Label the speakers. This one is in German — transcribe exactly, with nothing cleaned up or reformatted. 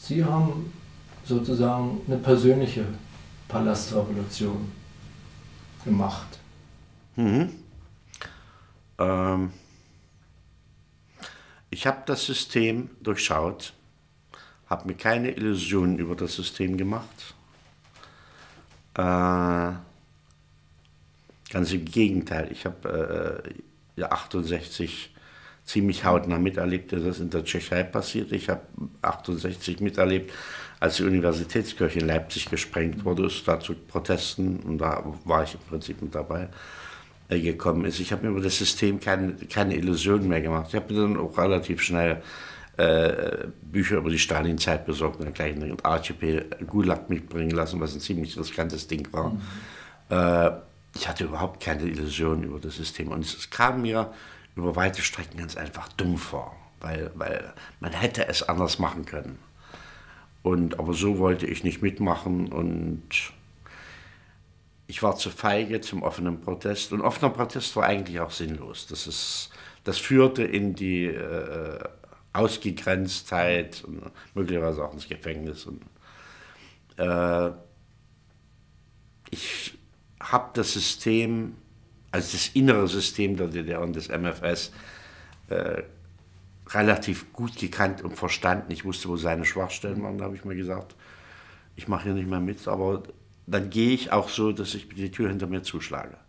Speaker 1: Sie haben sozusagen eine persönliche Palastrevolution gemacht.
Speaker 2: Mhm. Ähm, ich habe das System durchschaut, habe mir keine Illusionen über das System gemacht. Äh, ganz im Gegenteil, ich habe äh, ja achtundsechzig ziemlich hautnah miterlebt, dass das in der Tschechei passiert. Ich habe achtundsechzig miterlebt, als die Universitätskirche in Leipzig gesprengt wurde, es da zu Protesten, und da war ich im Prinzip mit dabei, äh, gekommen ist. Ich habe mir über das System keine, keine Illusionen mehr gemacht. Ich habe mir dann auch relativ schnell äh, Bücher über die Stalinzeit besorgt und gleich einen Archipel Gulag mitbringen lassen, was ein ziemlich riskantes Ding war. Mhm. Äh, ich hatte überhaupt keine Illusionen über das System, und es kam mir über weite Strecken ganz einfach dumm vor, weil, weil man hätte es anders machen können. Und, aber so wollte ich nicht mitmachen, und ich war zu feige zum offenen Protest. Und offener Protest war eigentlich auch sinnlos. Das, ist, das führte in die äh, Ausgegrenztheit und möglicherweise auch ins Gefängnis. Und, äh, ich habe das System, also das innere System der D D R und des M F S, äh, relativ gut gekannt und verstanden. Ich wusste, wo seine Schwachstellen waren. Da habe ich mir gesagt, ich mache hier nicht mehr mit, aber dann gehe ich auch so, dass ich die Tür hinter mir zuschlage.